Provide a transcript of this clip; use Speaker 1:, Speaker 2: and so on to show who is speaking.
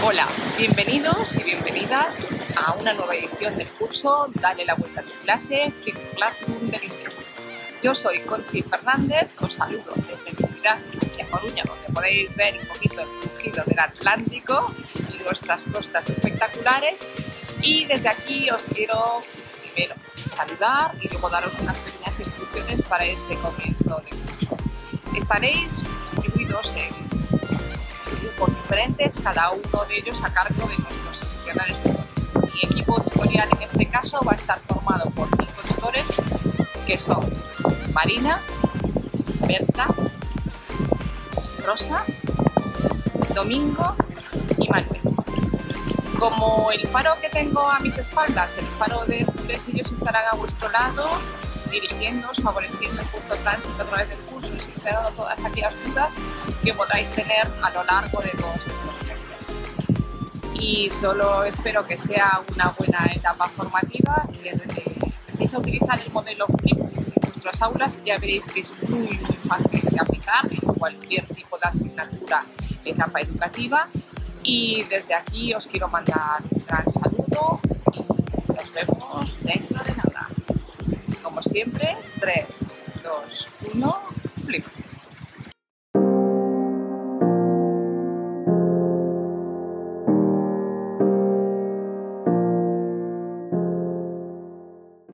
Speaker 1: Hola, bienvenidos y bienvenidas a una nueva edición del curso Dale la vuelta a tu clase, Flip Classroom del inglés. Yo soy Conchi Fernández, os saludo desde mi ciudad, aquí a Coruña, donde podéis ver un poquito el rugido del Atlántico y nuestras costas espectaculares. Y desde aquí os quiero primero saludar y luego daros unas pequeñas instrucciones para este comienzo de curso. Estaréis distribuidos en grupos diferentes, cada uno de ellos a cargo de nuestros excepcionales tutores. Mi equipo tutorial en este caso va a estar formado por 5 tutores que son Marina, Berta, Rosa, Domingo y Manuel. Como el faro que tengo a mis espaldas, el faro de Hercules, ellos estarán a vuestro lado, dirigiéndoos, favoreciendo el justo tránsito a través del curso y solucionando todas aquellas dudas que podáis tener a lo largo de todos estos meses. Y solo espero que sea una buena etapa formativa y que empecéis a utilizar el modelo Flip en vuestras aulas. Ya veréis que es muy fácil de aplicar en cualquier tipo de asignatura de etapa educativa. Y desde aquí os quiero mandar un gran saludo y nos vemos dentro de nada. Como siempre, 3, 2, 1...